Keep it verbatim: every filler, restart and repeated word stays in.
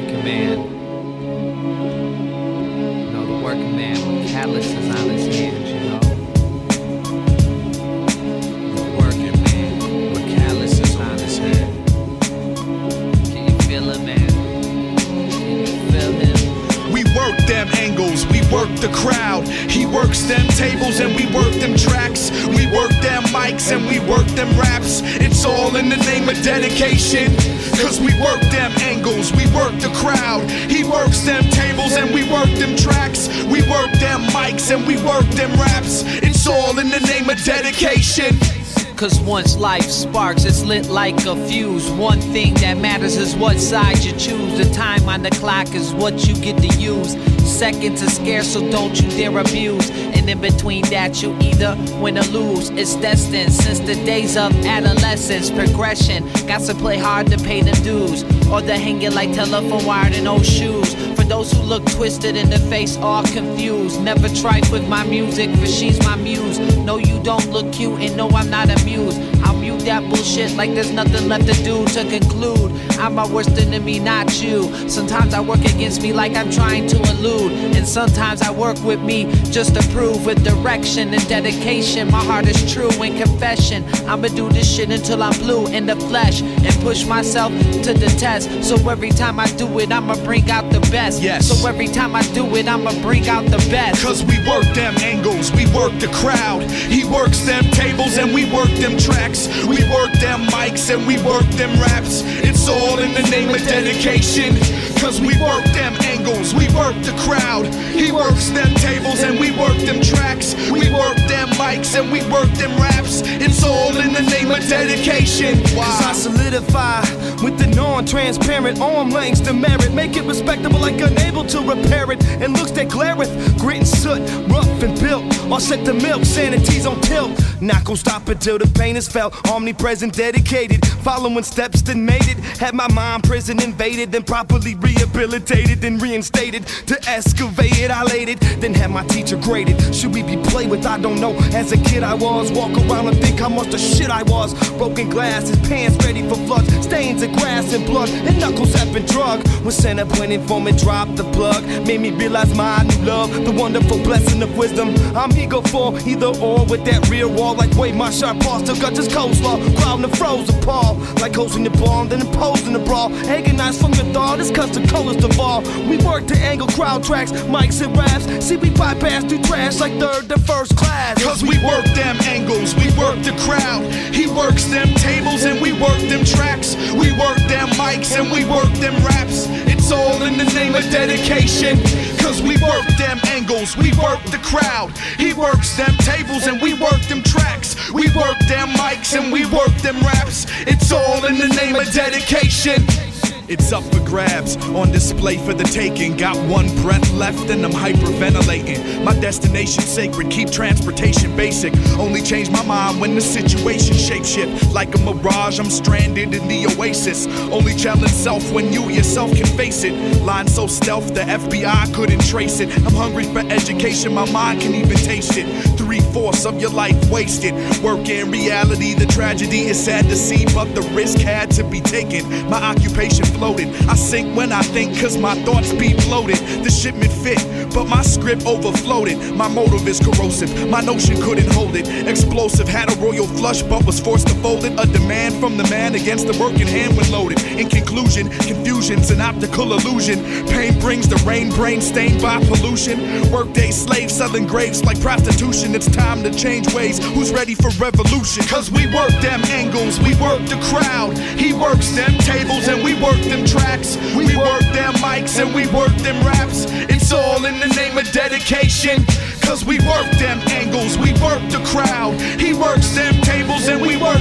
working man. You know, the working man with calluses on his hands, you know. The working man with calluses on his hands. Can you feel it, man? Can you feel him? We work them angles, we work the crowd. He works them tables and we work them tracks. We work them mics and we work them raps. It's all in the name of dedication. Cause we work them angles, we work the crowd. He works them tables and we work them tracks. We work them mics and we work them raps. It's all in the name of dedication. Cause once life sparks, it's lit like a fuse. One thing that matters is what side you choose. The time on the clock is what you get to use. Seconds are scarce, so don't you dare abuse. And in between that, you either win or lose. It's destined since the days of adolescence. Progression, got to play hard to pay the dues. Or they hang it like telephone wired in old shoes. For those who look twisted in the face, all confused. Never tripe with my music, for she's my muse. No, you don't look cute, and no, I'm not amused. I'll mute that bullshit like there's nothing left to do. To conclude, I'm my worst enemy, not you. Sometimes I work against me like I'm trying to elude. And sometimes I work with me just to prove with direction and dedication. My heart is true in confession. I'ma do this shit until I'm blue in the flesh and push myself to the test. So every time I do it, I'ma bring out the best. Yes. So every time I do it, I'ma bring out the best. Cause we work them angles, we work the crowd. He works them tables and we work them tracks. We work them mics and we work them raps. It's all in the name of dedication. Cause we work them angles, we work the crowd. He works them tables and we work them tracks. We work them mics and we work them raps. It's all in the name of dedication. Wow. Cause I solidify with the non-transparent arm lengths to merit. Make it respectable like unable to repair it. And looks that glareth, grit and soot, rough and built. All set the milk, sanity's on tilt. Not gon' stop until the pain is felt. Omnipresent, dedicated, following steps that made it. Had my mind prison invaded, then properly rehabilitated, then reinstated. To excavate it, I laid it, then had my teacher graded. Should we be played with? I don't know. As a kid I was, walk around and think how much the shit I was. Broken glasses, pants ready for floods, stains of grass and blood, and knuckles have been drug. When Santa pointed for me, dropped the plug. Made me realize my new love, the wonderful blessing of wisdom. I'm eager for either or with that rear wall. Like way my sharp paws still got this coleslaw. Crowding the frozen paw, like hosting the bomb, then imposing the brawl. Agonized from your thought, it's cause the colors devolve. We work to angle crowd tracks, mics and raps. See, we bypass through trash like third to first class. Cause we work them angles, we work the crowd. He works them tables and we work them tracks. We work them mics and we work them raps. It's all in the name of dedication. Cause we work them angles, we work the crowd. He works them tables and we work them tracks. We work them mics and we work them raps. It's all in the name of dedication. It's up for grabs, on display for the taking. Got one breath left and I'm hyperventilating. My destination sacred, keep transportation basic. Only change my mind when the situation shapeshift. Like a mirage, I'm stranded in the oasis. Only challenge self when you yourself can face it. Line so stealth, the F B I couldn't trace it. I'm hungry for education, my mind can even taste it. Three-fourths of your life wasted. Work in reality, the tragedy is sad to see, but the risk had to be taken. My occupation floated. I sink when I think cause my thoughts be bloated. The shipment fit, but my script overfloated. My motive is corrosive, my notion couldn't hold it. Explosive, had a royal flush but was forced to fold it. A demand from the man against the working hand when loaded. In conclusion, confusion's an optical illusion. Pain brings the rain, brain stained by pollution. Workday slaves selling graves like prostitution. It's time to change ways, who's ready for revolution? Cause we work them angles, we work the crowd. He works them tables and we work them tracks. We work them mics and we work them raps. It's all in the name of dedication. Cause we work them angles, we work the crowd. He works them tables and we work